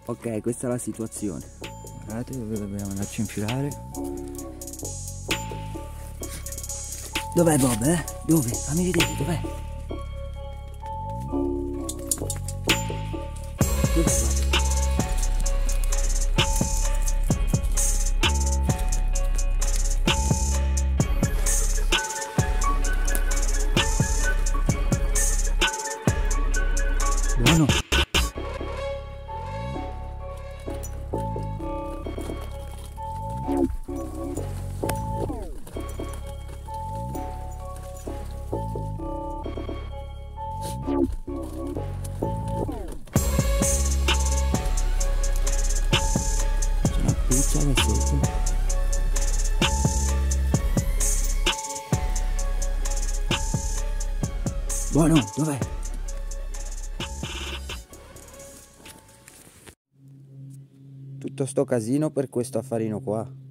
Ok, questa è la situazione. Guardate dove dobbiamo andarci a infilare. Dov'è Bob, eh? Dove? Fammi vedere, dov'è? Dov'è Bob? Buono. C'è una puzza da sotto. Buono, dov'è? Tutto sto casino per questo affarino qua.